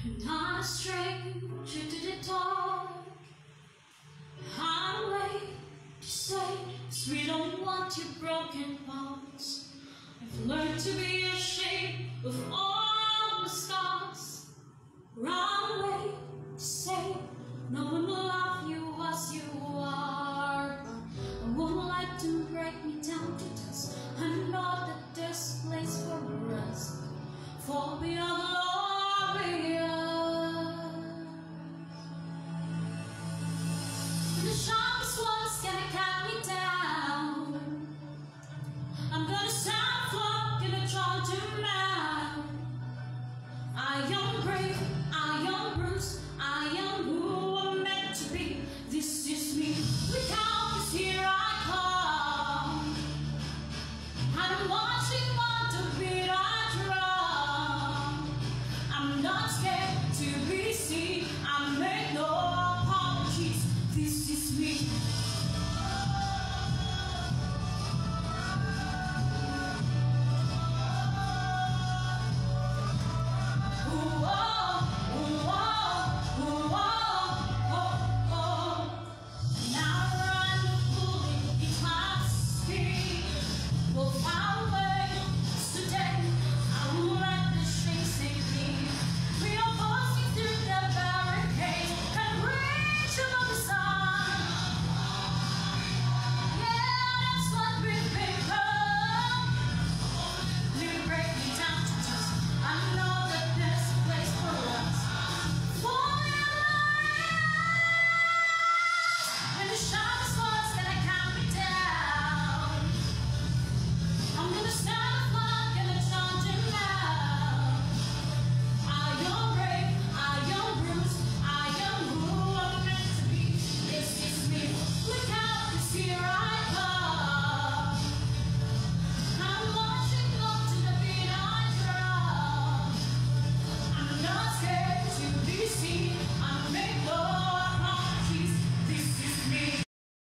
Not a stranger to the talk. I'm waiting to say, 'cause we don't want your broken parts. I've learned to be ashamed of all